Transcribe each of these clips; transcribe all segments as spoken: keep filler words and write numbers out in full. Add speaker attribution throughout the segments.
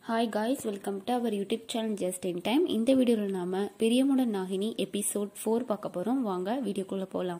Speaker 1: Hi guys, welcome to our YouTube channel Just in Time. இந்த வீடியோல நாம பிரியமுடன் நாகினி episode four பார்க்க போறோம். வாங்க வீடியோக்குள்ள போலாம்.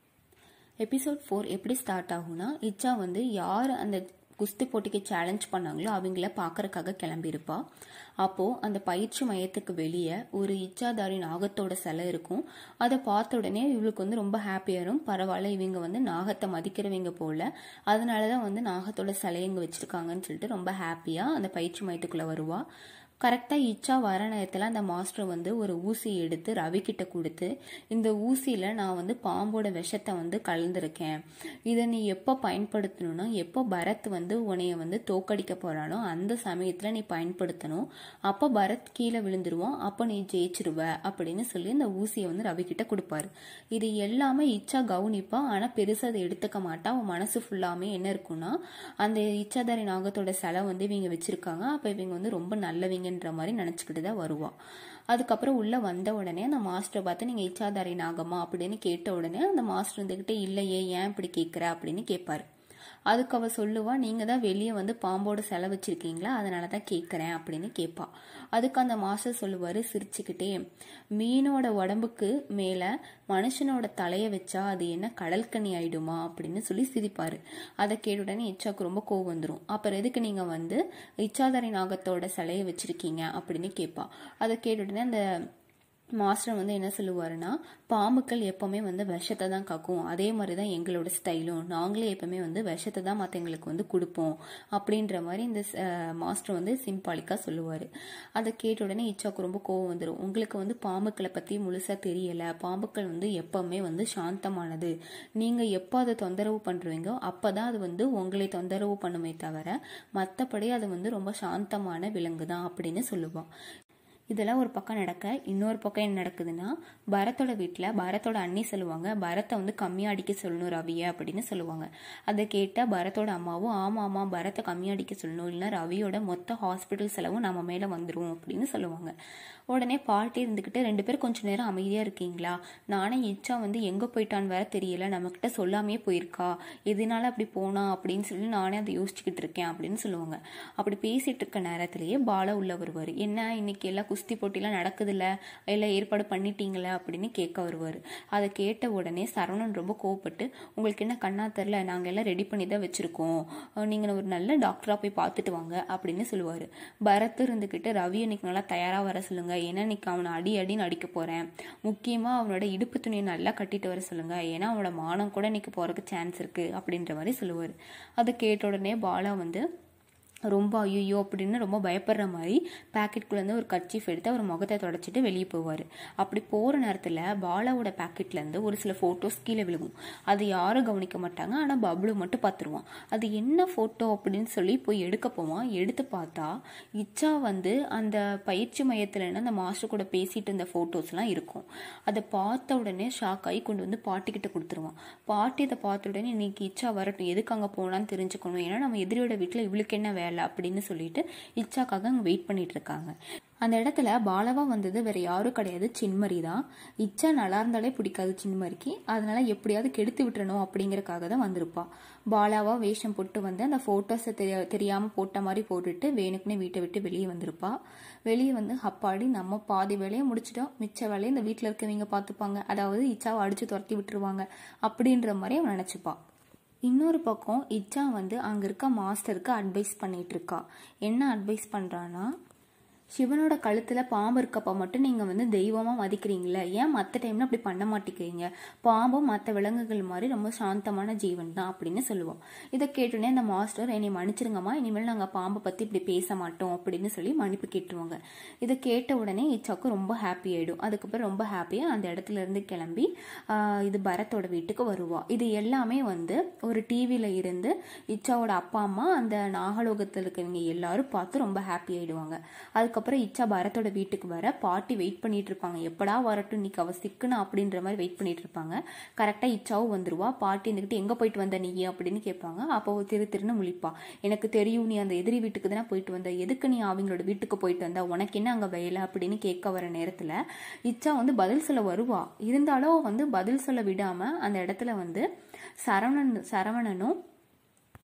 Speaker 1: எபிசோட் ஃபோர் எப்படி ஸ்டார்ட் ஆகும்னா, இச்சா வந்து யார் அந்த குஸ்தி போட்டிக்கு சேலஞ்ச் பண்ணாங்களோ அவங்கள பார்க்கறதுக்காக கிளம்பி இருப்பா. அப்போ அந்த பயிற்சி மையத்துக்கு வெளியே ஒரு இச்சாதாரி நாகத்தோட சிலை இருக்கும். அதை பார்த்த உடனே இவளுக்கு வந்து ரொம்ப ஹாப்பியாரும், பரவாயில்ல இவங்க வந்து நாகத்தை மதிக்கிறவங்க போல, அதனாலதான் வந்து நாகத்தோட சிலையை இங்க வச்சிருக்காங்கன்னு சொல்லிட்டு ரொம்ப ஹாப்பியா அந்த பயிற்சி மையத்துக்குள்ள வருவா. கரெக்டா இச்சா வர நேரத்துல அந்த மாஸ்டர் வந்து ஒரு ஊசி எடுத்து ரவி கிட்ட கொடுத்து, இந்த ஊசியில நான் வந்து பாம்போட விஷத்தை வந்து கலந்துருக்கேன், இதை நீ எப்போ பயன்படுத்தணும்னா எப்போ பரத் வந்து உன்னைய வந்து தோக்கடிக்க போறானோ அந்த சமயத்துல நீ பயன்படுத்தணும், அப்போ பரத் கீழே விழுந்துருவான், அப்போ நீ ஜெயிச்சிருவ அப்படின்னு சொல்லி இந்த ஊசியை வந்து ரவி கிட்ட கொடுப்பாரு. இது எல்லாமே இச்சா கவனிப்பா, ஆனா பெருசா அதை எடுத்துக்க மாட்டா. அவன் மனசு ஃபுல்லாமே என்ன இருக்கும்னா, அந்த இச்சாதாரி நாகத்தோட சிலை வந்து இவங்க வச்சிருக்காங்க, அப்ப இவங்க வந்து ரொம்ப நல்லவங்க மாதிரி நினைச்சுக்கிட்டு தான் வருவா. அதுக்கப்புறம் உள்ள வந்த உடனே அந்த மாஸ்டர் பார்த்து, நீங்க இச்சாதாரி நாகமா அப்படின்னு கேட்ட உடனே அந்த மாஸ்டர் இருந்துகிட்டே, இல்லையே ஏன் இப்படி கேட்கிற அப்படின்னு கேட்பாரு. அதுக்கு அவ சொல்லுவா, நீங்க தான் வெளியே வந்து பாம்போட சிலை வச்சிருக்கீங்களா, அதனாலதான் கேட்கறேன் அப்படின்னு கேட்பா. அதுக்கு அந்த மாஸ்டர் சொல்லுவாரு சிரிச்சுக்கிட்டே, மீனோட உடம்புக்கு மேல மனுஷனோட தலைய வச்சா அது என்ன கடல்கனி ஆயிடுமா அப்படின்னு சொல்லி சிரிப்பாரு. அதை கேட்ட உடனே இச்சாக்கு ரொம்ப கோவம் வந்துடும். அப்புறம் எதுக்கு நீங்க வந்து இச்சாதாரி நாகத்தோட சிலைய வச்சிருக்கீங்க அப்படின்னு கேட்பா. அதை கேட்ட உடனே அந்த மாஸ்டர் வந்து என்ன சொல்லுவாருன்னா, பாம்புக்கள் எப்பவுமே வந்து விஷத்தை தான் காக்கும், அதே மாதிரிதான் எங்களோட ஸ்டைலும், நாங்களே எப்பவுமே வந்து விஷத்தை தான் மற்றவங்களுக்கு வந்து கொடுப்போம் அப்படின்ற மாதிரி இந்த மாஸ்டர் வந்து சிம்பாலிக்கா சொல்லுவாரு. அதை கேட்ட உடனே இச்சாக்கு ரொம்ப கோவம் வந்துடும். உங்களுக்கு வந்து பாம்புக்களை பத்தி முழுசா தெரியல, பாம்புக்கள் வந்து எப்பவுமே வந்து சாந்தமானது, நீங்க எப்போ அதை தொந்தரவு பண்றீங்களோ அப்பதான் அது வந்து உங்களை தொந்தரவு பண்ணுமே தவிர மற்றபடி அது வந்து ரொம்ப சாந்தமான விலங்கு தான் அப்படின்னு சொல்லுவான். இதெல்லாம் ஒரு பக்கம் நடக்க, இன்னொரு பக்கம் என்ன நடக்குதுன்னா, பரத்தோட வீட்டுல பரத்தோட அண்ணி சொல்லுவாங்க, பரத்தை வந்து கம்மியா அடிக்க சொல்லணும் ரவிய அப்படின்னு சொல்லுவாங்க. அதை கேட்ட பரத்தோட அம்மாவும், ஆமா ஆமா பரத்தை கம்மியா அடிக்க சொல்லணும், இல்லைன்னா ரவியோட மொத்த ஹாஸ்பிட்டல் செலவும் நம்ம மேல வந்துரும் அப்படின்னு சொல்லுவாங்க. உடனே பாட்டி இருந்துகிட்டு, ரெண்டு பேரும் கொஞ்ச நேரம் அமைதியா இருக்கீங்களா, நானே இச்சா வந்து எங்க போயிட்டான்னு வேற தெரியல, நம்ம கிட்ட சொல்லாமே போயிருக்கா, எதனால அப்படி போனா அப்படின்னு சொல்லி நானே அதை யோசிச்சுக்கிட்டு இருக்கேன் அப்படின்னு சொல்லுவாங்க. அப்படி பேசிட்டு இருக்க நேரத்திலேயே பாலா உள்ள வருவாரு. என்ன இன்னைக்கு எல்லாம் குஸ்தி போட்டிலாம் நடக்குதுல்ல, எல்லாம் ஏற்பாடு பண்ணிட்டீங்களா அப்படின்னு கேட்க வருவாரு. அதை கேட்ட உடனே சரவணன் ரொம்ப கோவப்பட்டு, உங்களுக்கு என்ன கண்ணா தெரியல, நாங்க எல்லாம் ரெடி பண்ணி தான் வச்சிருக்கோம், நீங்க ஒரு நல்ல டாக்டரா போய் பார்த்துட்டு வாங்க அப்படின்னு சொல்லுவாரு. பரத் இருந்துகிட்டு, ரவி இன்னைக்கு நல்லா தயாரா வர சொல்லுங்க, ஏன்னா இன்னைக்கு அவனை அடி அடின்னு அடிக்க போறேன், முக்கியமா அவனோட இடுப்பு துணியை நல்லா கட்டிட்டு வர சொல்லுங்க, ஏன்னா அவனோட மானம் கூட இன்னைக்கு போறதுக்கு சான்ஸ் இருக்கு அப்படின்ற மாதிரி சொல்லுவாரு. அதை கேட்ட உடனே பாலா வந்து ரொம்ப ஐயோ அப்படின்னு ரொம்ப பயப்படுற மாதிரி பேக்கெட்குள்ள இருந்து ஒரு கர்ச்சீஃப் எடுத்து அவர் முகத்தை தொடச்சிட்டு வெளியே போவார். அப்படி போற நேரத்துல பாலாவோட பேக்கெட்ல இருந்து ஒரு சில போட்டோஸ் கீழே விழுகும். அது யாரும் கவனிக்க மாட்டாங்க, ஆனா பப்ளு மட்டும் பார்த்துருவான். அது என்ன போட்டோ அப்படின்னு சொல்லி போய் எடுக்க போவான். எடுத்து பார்த்தா இச்சா வந்து அந்த பயிற்சி மையத்துல அந்த மாஸ்டர் கூட பேசிட்டு இருந்த போட்டோஸ் எல்லாம் இருக்கும். அதை பார்த்த உடனே ஷாக் ஆகி கொண்டு வந்து பாட்டி கிட்ட கொடுத்துருவான். பாட்டி அதை பார்த்த உடனே, இன்னைக்கு இச்சா வரட்டும், எதுக்கு அங்க போனான்னு தெரிஞ்சுக்கணும், ஏன்னா நம்ம எதிரியோட வீட்டுல இவளுக்கு என்ன வேலை அப்படின்னு சொல்லிட்டு இச்சாக்காக அங்க வெயிட் பண்ணிட்டு இருக்காங்க. அந்த இடத்துல பாலாவா வந்தது வேற யாரும் கிடையாது, சின்மரி தான். இச்சா நல்லா இருந்தாலே பிடிக்காது சின்மரிக்கு, அதனால எப்படியாவது கெடுத்து விட்டுறணும் அப்படிங்கறக்காக தான் வந்திருப்பா. பாலாவா வேஷம் போட்டு வந்து அந்த போட்டோஸை தெரிய தெரியாம போட்ட மாதிரி போட்டுட்டு வேணுக்குன்னே வீட்டை விட்டு வெளியே வந்திருப்பா. வெளியே வந்து, அப்பாடி நம்ம பாதி வேலையை முடிச்சிட்டோம், மிச்ச வேலையை இந்த வீட்டுல இருக்கவங்க பாத்துப்பாங்க, அதாவது இச்சாவை அடிச்சு துரத்தி விட்டுருவாங்க அப்படின்ற மாதிரி அவன் நினைச்சுப்பா. இன்னொரு பக்கம் இச்சா வந்து அங்க இருக்க மாஸ்டருக்கு அட்வைஸ் பண்ணிட்டு இருக்கா. என்ன அட்வைஸ் பண்றானா, சிவனோட கழுத்துல பாம்பு இருக்கப்ப மட்டும் நீங்க வந்து தெய்வமா மதிக்கிறீங்களே, ஏன் மற்ற டைம்ல அப்படி பண்ண மாட்டேங்கிறீங்க, பாம்பும் மற்ற விலங்குகள் மாதிரி ரொம்ப சாந்தமான ஜீவன் தான் அப்படின்னு சொல்லுவோம். இதை கேட்டோடனே அந்த மாஸ்டர், என்னை மன்னிச்சிருங்கம்மா, இனிமேல் நாங்க பாம்பை பத்தி இப்படி பேச மாட்டோம் அப்படின்னு சொல்லி மன்னிப்பு கேட்டுருவாங்க. இதை கேட்ட உடனே இச்சாக்கு ரொம்ப ஹாப்பி ஆயிடும். அதுக்கப்புறம் ரொம்ப ஹாப்பியா அந்த இடத்துல இருந்து கிளம்பி ஆஹ் இது பரத்தோட வீட்டுக்கு வருவா. இது எல்லாமே வந்து ஒரு டிவில இருந்து இச்சாவோட அப்பா அம்மா அந்த நாகலோகத்துல இருக்கவங்க எல்லாரும் பார்த்து ரொம்ப ஹாப்பி ஆயிடுவாங்க. அதுக்கு அதுக்கப்புறம் இச்சா பரத்தோட வீட்டுக்கு வர பாட்டி வெயிட் பண்ணிட்டு இருப்பாங்க, எப்படா வரட்டும் இன்னைக்கு அவ சிக்கணும் அப்படின்ற மாதிரி வெயிட் பண்ணிட்டு இருப்பாங்க. கரெக்டா இச்சாவும் வந்துருவா. பாட்டி இருந்துகிட்டு, எங்க போயிட்டு வந்த நீ அப்படின்னு கேட்பாங்க. அப்போ திரு திருன்னு முழிப்பா, எனக்கு தெரியும் நீ அந்த எதிரி வீட்டுக்கு தானே போயிட்டு வந்த, எதுக்கு நீ அவங்களோட வீட்டுக்கு போயிட்டு வந்த, உனக்கு என்ன அங்க வேலை அப்படின்னு கேட்க வர நேரத்துல இச்சா வந்து பதில் சொல்ல வருவா. இருந்தாலும் வந்து பதில் சொல்ல விடாம அந்த இடத்துல வந்து சரவணன் சரவணனும்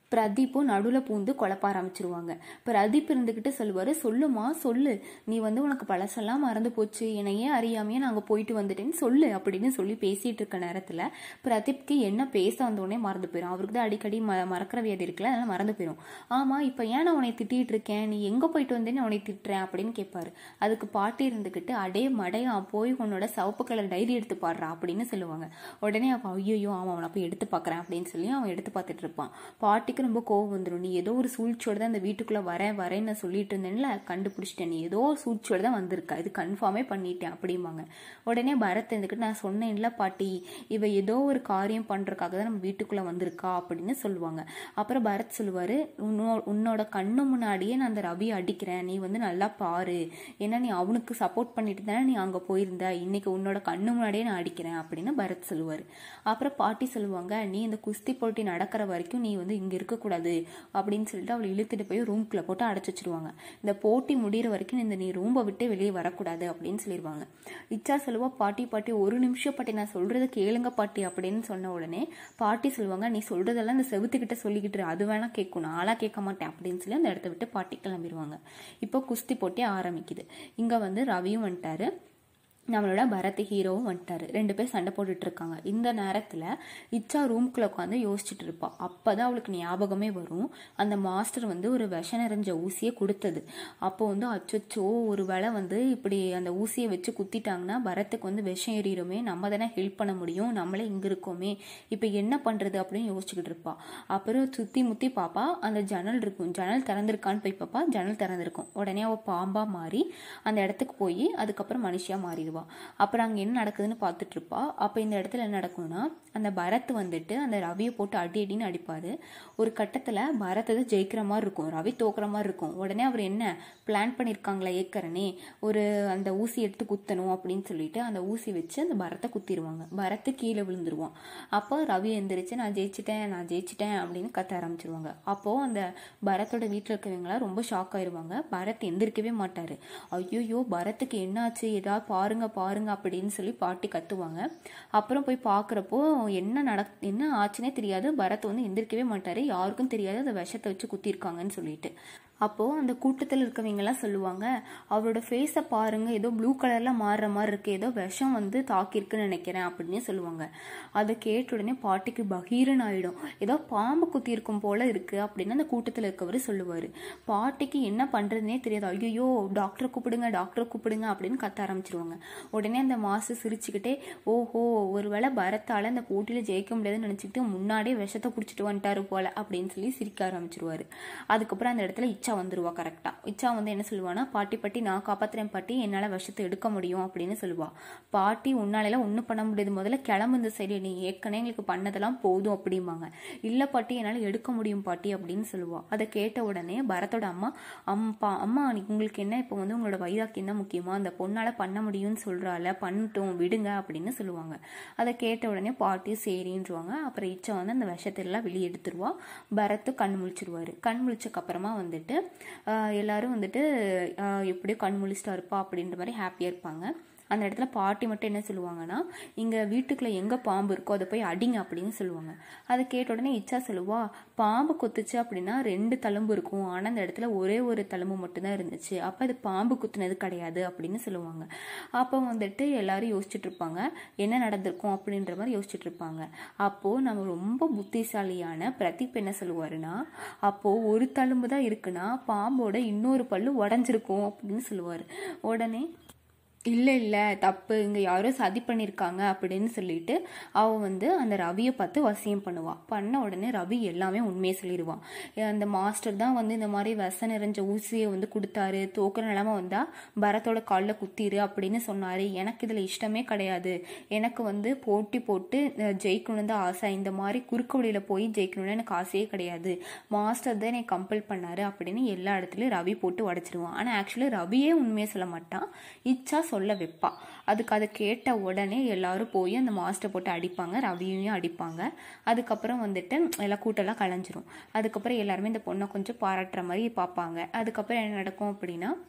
Speaker 1: பிரதீப்பும் நடுவில் பூந்து குழப்ப ஆரம்பிச்சிருவாங்க. பிரதீப் இருந்துக்கிட்டு சொல்லுவார், சொல்லுமா சொல்லு, நீ வந்து உனக்கு பழசெல்லாம் மறந்து போச்சு, என்னையே அறியாமையே நாங்கள் போயிட்டு வந்துட்டேன்னு சொல்லு அப்படின்னு சொல்லி பேசிகிட்டு இருக்க நேரத்தில் பிரதீப்க்கு என்ன பேச வந்தோடனே மறந்து போயிடும். அவருக்கு தான் அடிக்கடி ம மறக்கிற வியாதி இருக்குல்ல, அதனால் மறந்து போயிடும். ஆமாம், இப்போ ஏன் நான் உன்னை திட்டிகிட்டு இருக்கேன், நீ எங்கே போயிட்டு வந்தேன்னு உன்னை திட்டுறேன் அப்படின்னு கேட்பாரு. அதுக்கு பாட்டி இருந்துக்கிட்டு, அடே மடையா போய் உன்னோட சிவப்பு கலர் டைரி எடுத்து பாடுறா அப்படின்னு சொல்லுவாங்க. உடனே அப்போ ஐயோ ஆமாம் அவனை போய் எடுத்து பார்க்குறேன் அப்படின்னு சொல்லி அவன் எடுத்து பார்த்துட்டு இருப்பான். பாட்டி ரொம்ப கோவம் வந்துடும். நீ ஏதோ ஒரு சூழ்ச்சியோட தான் அந்த வீட்டுக்குள்ள வரேன் வரேன்னு சொல்லிட்டு இருந்தேன்ல, கண்டுபிடிச்சிட்டேன், நீ ஏதோ சூழ்ச்சியோட தான் வந்திருக்கா, இது கன்ஃபார்மே பண்ணிட்டேன் அப்படிம்பாங்க. உடனே பரத் இருந்துக்கிட்டு, நான் சொன்னேன்ல பாட்டி, இவ ஏதோ ஒரு காரியம் பண்றதுக்காக தான் நம்ம வீட்டுக்குள்ள வந்திருக்கா அப்படின்னு சொல்லுவாங்க. அப்புறம் பரத் சொல்லுவாரு, உன்னோட கண்ணு முன்னாடியே நான் அந்த ரவியை அடிக்கிறேன், நீ வந்து நல்லா பாரு, ஏன்னா நீ அவனுக்கு சப்போர்ட் பண்ணிட்டு தானே நீ அங்க போயிருந்த, இன்னைக்கு உன்னோட கண்ணு முன்னாடியே நான் அடிக்கிறேன் அப்படின்னு பரத் சொல்லுவாரு. அப்புறம் பாட்டி சொல்லுவாங்க, நீ இந்த குஸ்தி போட்டி நடக்கிற வரைக்கும் நீ வந்து இங்க இருக்கக்கூடாது அப்படின்னு சொல்லிட்டு அவளை இழுத்துட்டு போய் ரூம்குள்ள போட்டு அடைச்சு வச்சிருவாங்க. இந்த போட்டி முடிகிற வரைக்கும் இந்த நீ ரூம்பை விட்டு வெளியே வரக்கூடாது அப்படின்னு சொல்லிடுவாங்க. இச்சா சொல்லுவா, பாட்டி பாட்டி ஒரு நிமிஷம் பாட்டி, நான் சொல்றதை கேளுங்க பாட்டி அப்படின்னு சொன்ன உடனே பாட்டி சொல்லுவாங்க, நீ சொல்றதெல்லாம் இந்த செவுத்துக்கிட்ட சொல்லிக்கிட்டு அது வேணா கேட்கும், நாளா கேட்க மாட்டேன் அப்படின்னு சொல்லி அந்த இடத்த விட்டு பாட்டி கிளம்பிடுவாங்க. இப்போ குஸ்தி போட்டி ஆரம்பிக்குது. இங்க வந்து ரவியும் வந்துட்டாரு, நம்மளோட பரத் ஹீரோவும் வந்துட்டாரு. ரெண்டு பேர் சண்டை போட்டுட்டு இருக்காங்க. இந்த நேரத்துல இச்சா ரூம்குள்ள உட்காந்து யோசிச்சுட்டு இருப்பா. அப்பதான் அவளுக்கு ஞாபகமே வரும், அந்த மாஸ்டர் வந்து ஒரு விஷ நிறைஞ்ச ஊசியை கொடுத்தது. அப்போ வந்து அச்சோ ஒரு வேளை வந்து இப்படி அந்த ஊசியை வச்சு குத்திட்டாங்கன்னா பரத்துக்கு வந்து விஷம் ஏறிடுமே, நம்ம தானே ஹெல்ப் பண்ண முடியும், நம்மளே இங்க இருக்கோமே, இப்ப என்ன பண்றது அப்படின்னு யோசிச்சுக்கிட்டு இருப்பா. அப்புறம் சுத்தி முத்தி பாப்பா, அந்த ஜன்னல் இருக்கும், ஜன்னல் திறந்திருக்கான்னு போய் பாப்பா, ஜன்னல் திறந்திருக்கும். உடனே அவ பாம்பா மாறி அந்த இடத்துக்கு போய் அதுக்கப்புறம் மனுஷியா மாறிடுவா. அப்புறம் அங்க என்ன நடக்குதுன்னு பாத்துட்டு இருப்பா. அப்ப இந்த இடத்துல என்ன நடக்கும்னா, அந்த பரத் வந்துட்டு அந்த ரவியை போட்டு அடி அடின்னு அடிப்பாரு. ஒரு கட்டத்துல பரத் அது ஜெயிக்கிற மாதிரி இருக்கும், ரவி தோக்குற மாதிரி இருக்கும். உடனே அவர் என்ன பிளான் பண்ணிருக்காங்களா ஏக்கரனே, ஒரு அந்த ஊசி எடுத்து குத்தணும் அப்படின்னு சொல்லிட்டு அந்த ஊசி வச்சு அந்த பரத்தை குத்திடுவாங்க. பரத்து கீழே விழுந்துருவான். அப்போ ரவி எந்திரிச்சு, நான் ஜெயிச்சிட்டேன் நான் ஜெயிச்சிட்டேன் அப்படின்னு கத்த ஆரம்பிச்சிருவாங்க. அப்போ அந்த பரத்தோட வீட்டுல இருக்கவங்களாம் ரொம்ப ஷாக் ஆயிருவாங்க. பரத் எந்திரிக்கவே மாட்டாரு. ஐயோ பரத்துக்கு என்னாச்சு, ஏதாவது பாருங்க பாருங்க அப்படின்னு சொல்லி பாட்டி கத்துவாங்க. அப்புறம் போய் பாக்குறப்போ என்ன நட என்ன ஆச்சுன்னே தெரியாது. பரத் வந்து எந்திரிக்கவே மாட்டாரு, யாருக்கும் தெரியாது அந்த விஷத்தை வச்சு குத்திருக்காங்கன்னு சொல்லிட்டு. அப்போ அந்த கூட்டத்தில் இருக்கவங்க எல்லாம் சொல்லுவாங்க, அவரோட ஃபேஸை பாருங்க, ஏதோ ப்ளூ கலர்ல மாறுற மாதிரி இருக்கு, ஏதோ விஷம் வந்து தாக்கிருக்குன்னு நினைக்கிறேன் அப்படின்னு சொல்லுவாங்க. அதை கேட்ட உடனே பாட்டிக்கு பகீரன் ஆயிடும், ஏதோ பாம்பு குத்தி இருக்கும் போல இருக்கு அப்படின்னு அந்த கூட்டத்தில் இருக்கவர் சொல்லுவாரு. பாட்டிக்கு என்ன பண்றதுன்னே தெரியாது. ஐயோ டாக்டரை கூப்பிடுங்க டாக்டரை கூப்பிடுங்க அப்படின்னு கத்த ஆரம்பிச்சிருவாங்க. உடனே அந்த மாசு சிரிச்சுக்கிட்டே, ஓஹோ ஒருவேளை பரத்தால அந்த போட்டியில ஜெயிக்க முடியாதுன்னு நினைச்சுக்கிட்டு முன்னாடியே விஷத்தை குடிச்சிட்டு வந்துட்டாரு போல அப்படின்னு சொல்லி சிரிக்க ஆரம்பிச்சிருவாரு. அதுக்கப்புறம் அந்த இடத்துல இச்சா வந்துருவா. கரெக்டா இச்சா வந்து என்ன சொல்லுவானா, பாட்டி பாட்டி நான் காப்பாத்துறேன் பாட்டி, என்னால விஷத்தை எடுக்க முடியும் அப்படின்னு சொல்லுவா. பாட்டி உன்னால ஒன்னும் பண்ண முடியாது, முதல்ல கிளம்பு இந்த சைடு, நீ ஏற்கனவே எங்களுக்கு பண்ணதெல்லாம் போதும் அப்படிம்பாங்க. இல்ல பாட்டி என்னால எடுக்க முடியும் பாட்டி அப்படின்னு சொல்லுவா. அதை கேட்ட உடனே பரத்தோட அம்மா, அம்மா அம்மா உங்களுக்கு என்ன இப்போ வந்து உங்களோட வைராக்கியம் தான் முக்கியமா, அந்த பொண்ணால பண்ண முடியும்னு சொல்றால, பண்ணட்டும் விடுங்க அப்படின்னு சொல்லுவாங்க. அதை கேட்ட உடனே பாட்டி சரின்றுவாங்க. அப்புறம் இச்சா வந்து அந்த விஷத்தை எல்லாம் வெளியே எடுத்துருவா. பரத்து கண் முழிச்சிருவாரு. கண் முழிச்சக்கு அப்புறமா வந்துட்டு எல்லாரும் வந்துட்டு எப்படியோ கண் முழிச்சிட்டா இருப்பா அப்படின்ற மாதிரி ஹாப்பியா இருப்பாங்க. அந்த இடத்துல பாட்டி மட்டும் என்ன சொல்லுவாங்கன்னா, இங்க வீட்டுக்குள்ள எங்க பாம்பு இருக்கோ அதை போய் அடிங்க அப்படின்னு சொல்லுவாங்க. அதை கேட்ட உடனே இச்சா சொல்லுவா, பாம்பு கொத்துச்சு அப்படின்னா ரெண்டு தழும்பு இருக்கும், ஆனா அந்த இடத்துல ஒரே ஒரு தழும்பு மட்டும்தான் இருந்துச்சு, அப்ப அது பாம்பு குத்துனது கிடையாது அப்படின்னு சொல்லுவாங்க. அப்போ வந்துட்டு எல்லாரும் யோசிச்சுட்டு இருப்பாங்க, என்ன நடந்திருக்கும் அப்படின்ற மாதிரி யோசிச்சுட்டு இருப்பாங்க. அப்போ நம்ம ரொம்ப புத்திசாலியான பிரதீப் என்ன சொல்லுவாருன்னா, அப்போ ஒரு தழும்பு தான் இருக்குன்னா பாம்போட இன்னொரு பல்லு உடஞ்சிருக்கும் அப்படின்னு சொல்லுவாரு. உடனே இல்லை இல்லை தப்பு, இங்கே யாரோ சதி பண்ணியிருக்காங்க அப்படின்னு சொல்லிட்டு அவள் வந்து அந்த ரவியை பார்த்து வசியம் பண்ணுவாள். பண்ண உடனே ரவி எல்லாமே உண்மையை சொல்லிடுவான். அந்த மாஸ்டர் தான் வந்து இந்த மாதிரி விஷ நிறைஞ்ச ஊசியை வந்து கொடுத்தாரு, தோக்குற நிலமை வந்தால் பரத்தோட காலில் குத்திரு அப்படின்னு சொன்னார், எனக்கு இதில் இஷ்டமே கிடையாது, எனக்கு வந்து போட்டி போட்டு ஜெயிக்கணும்னு தான் ஆசை, இந்த மாதிரி குறுக்கு வழியில் போய் ஜெயிக்கணும்னு எனக்கு ஆசையே கிடையாது, மாஸ்டர் தான் என்னை கம்பல் பண்ணாரு அப்படின்னு எல்லா இடத்துலையும் ரவி போட்டு உடச்சிருவான். ஆனால் ஆக்சுவலி ரவியே உண்மையை சொல்ல மாட்டான், இச்சா சொல்ல வைப்பா. அதுக்கு அதை கேட்ட உடனே எல்லாரும் போய் அந்த மாஸ்டர் போட்டு அடிப்பாங்க, ரவியையும் அடிப்பாங்க. அதுக்கப்புறம் வந்துட்டு எல்லா கூட்டெல்லாம் கலைஞ்சிரும். அதுக்கப்புறம் எல்லாருமே இந்த பொண்ணை கொஞ்சம் பாராட்டுற மாதிரி பார்ப்பாங்க. அதுக்கப்புறம் என்ன நடக்கும் அப்படின்னா,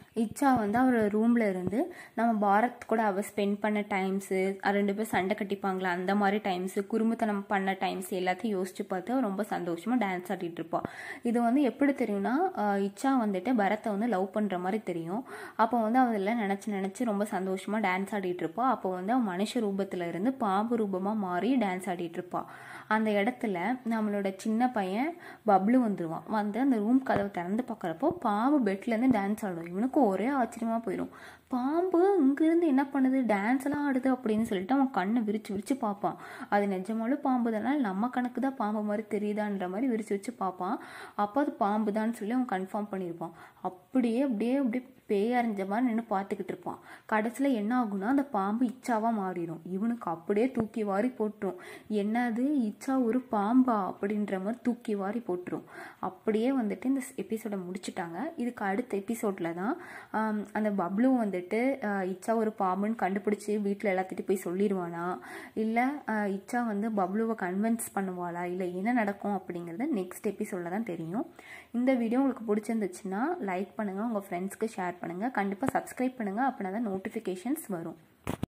Speaker 1: இச்சா வந்து அவர் ரூமில் இருந்து நம்ம பாரத் கூட அவள் ஸ்பெண்ட் பண்ண டைம்ஸு, ரெண்டு பேர் சண்டை கட்டிப்பாங்களா அந்த மாதிரி டைம்ஸு, குறும்புத்தனம் பண்ண டைம்ஸ் எல்லாத்தையும் யோசிச்சு பார்த்து அவள் ரொம்ப சந்தோஷமாக டான்ஸ் ஆடிட்டு இருப்பாள். இது வந்து எப்படி தெரியும்னா, இச்சா வந்துட்டு பரத்தை வந்து லவ் பண்ணுற மாதிரி தெரியும். அப்போ வந்து அவள் நினச்சி நினச்சி ரொம்ப சந்தோஷமாக டான்ஸ் ஆடிட்டு இருப்பாள். அப்போ வந்து அவள் மனுஷ ரூபத்தில் இருந்து பாம்பு ரூபமாக மாறி டான்ஸ் ஆடிட்டு இருப்பாள். அந்த இடத்துல நம்மளோட சின்ன பையன் பப்ளு வந்துடுவான். வந்து அந்த ரூம் கதவை திறந்து பார்க்குறப்போ பாம்பு பெட்லேருந்து டான்ஸ் ஆடும். இவனுக்கு ஒரே ஆச்சரியமாக போயிடும். பாம்பு இங்கேருந்து என்ன பண்ணுது, டான்ஸ் எல்லாம் ஆடுது அப்படின்னு சொல்லிட்டு அவன் கண்ணை விரிச்சு விரிச்சு பார்ப்பான். அது நிஜமாலும் பாம்பு தானே, நம்ம கணக்கு தான் பாம்பு மாதிரி தெரியுதான்ற மாதிரி விரிச்சு விரிச்சு பார்ப்பான். அப்போ அது பாம்பு தான் சொல்லி அவன் கன்ஃபார்ம் பண்ணியிருப்பான். அப்படியே அப்படியே அப்படியே பேய் அறிஞ்ச மாதிரி நின்று பார்த்துக்கிட்டு இருப்பான். கடைசியில் என்ன ஆகுனா அந்த பாம்பு இச்சாவாக மாறிடும். இவனுக்கு அப்படியே தூக்கி வாரி போட்டுரும். என்னது இச்சா ஒரு பாம்பா அப்படின்ற மாதிரி தூக்கி வாரி போட்டுரும். அப்படியே வந்துட்டு இந்த எபிசோடை முடிச்சுட்டாங்க. இதுக்கு அடுத்த எபிசோடில் தான் அந்த பப்ளு வந்துட்டு இச்சா ஒரு பாம்புன்னு கண்டுபிடிச்சி வீட்டில் எல்லாத்திட்டையும் போய் சொல்லிடுவானா, இல்லை இச்சா வந்து பப்ளுவை கன்வின்ஸ் பண்ணுவாளா, இல்லை என்ன நடக்கும் அப்படிங்கிறது நெக்ஸ்ட் எபிசோடில் தான் தெரியும். இந்த வீடியோ உங்களுக்கு பிடிச்சிருந்துச்சுன்னா லைக் பண்ணுங்கள், உங்கள் ஃப்ரெண்ட்ஸ்க்கு ஷேர் பண்ணுங்கள், கண்டிப்பாக சப்ஸ்கிரைப் பண்ணுங்கள். அப்படின்னா தான் நோட்டிஃபிகேஷன்ஸ் வரும்.